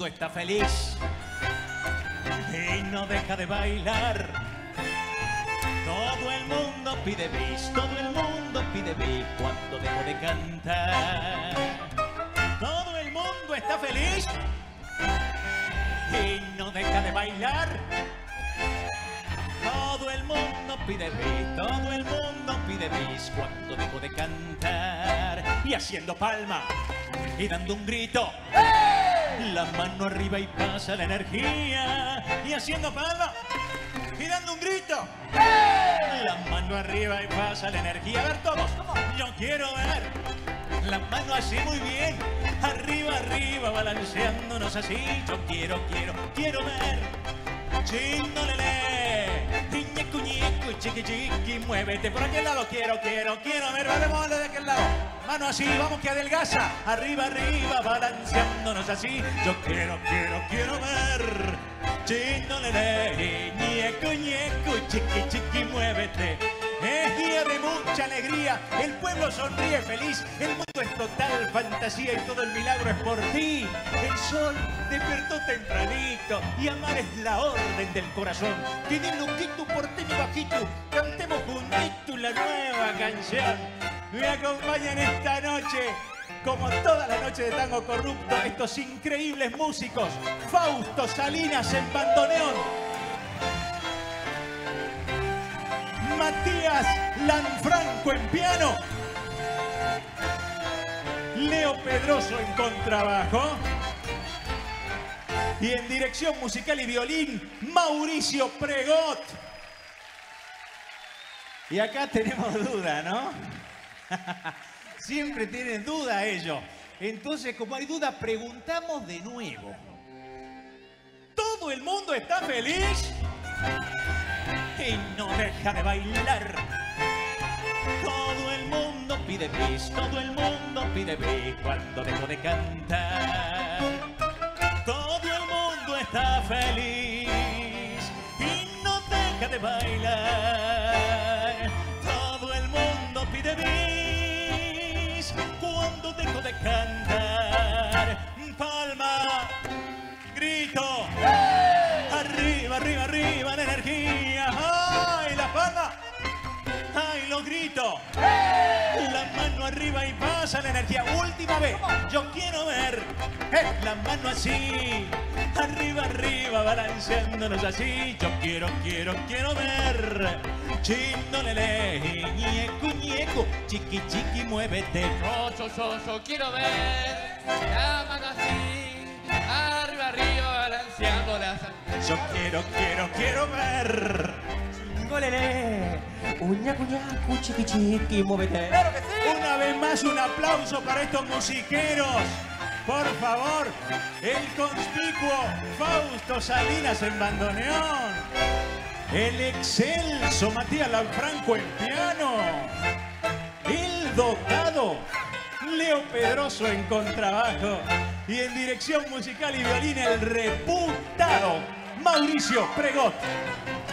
está feliz y no deja de bailar. Todo el mundo pide bis, todo el mundo pide bis cuando dejo de cantar. Todo el mundo está feliz y no deja de bailar. Todo el mundo pide bis, todo el mundo pide bis cuando dejo de cantar. Y haciendo palma y dando un grito, la mano arriba y pasa la energía. Y haciendo palma y dando un grito, la mano arriba y pasa la energía. A ver todos, yo quiero ver la mano así muy bien, arriba, arriba, balanceándonos así. Yo quiero ver. Chino lele, ñecu ñecu, chiqui chiqui, muévete por aquel lado. Quiero ver, vamos de aquel lado. Mano así, vamos que adelgaza. Arriba, arriba, balanceándonos así. Yo quiero ver. Chino lele, ñecu ñecu, chiqui chiqui, muévete. Es día de mucha alegría, el pueblo sonríe feliz, el mundo es total fantasía y todo el milagro es por ti. El sol despertó tempranito y amar es la orden del corazón. Tiene loquito, porteño bajito, cantemos juntitos la nueva canción. Me acompañan esta noche, como toda la noche de Tango Corrupto, estos increíbles músicos. Fausto Salinas en bandoneón, Matías Lanfranco en piano, Leo Pedroso en contrabajo y en dirección musical y violín, Mauricio Pregot. Y acá tenemos duda, ¿no? Siempre tienen duda ellos. Entonces, como hay duda, preguntamos de nuevo. ¿Todo el mundo está feliz? Y no deja de bailar. Todo el mundo pide bis, todo el mundo pide bis cuando dejo de cantar. Todo el mundo está feliz y no deja de bailar. Todo el mundo pide bis cuando dejo de cantar. Palma, grito, arriba, arriba, arriba la energía. ¡Ay, la palma! ¡Ay, los gritos! La mano arriba y pasa la energía. Última vez, yo quiero ver la mano así, arriba, arriba, balanceándonos así. Yo quiero ver. Chino lele, ñecu ñecu, chiqui chiqui, muévete. Yo quiero ver la mano así, arriba, arriba, balanceándolas. Yo quiero ver. Golele, uñacu ñacu, chiqui chiqui, muévete. ¡Claro que sí! Una vez más, un aplauso para estos musiqueros. Por favor, el conspicuo Fausto Salinas en bandoneón. El excelso Matías Lanfranco en piano. El dotado Leo Pedroso en contrabajo. Y en dirección musical y violín, el reputado Mauricio Pregot.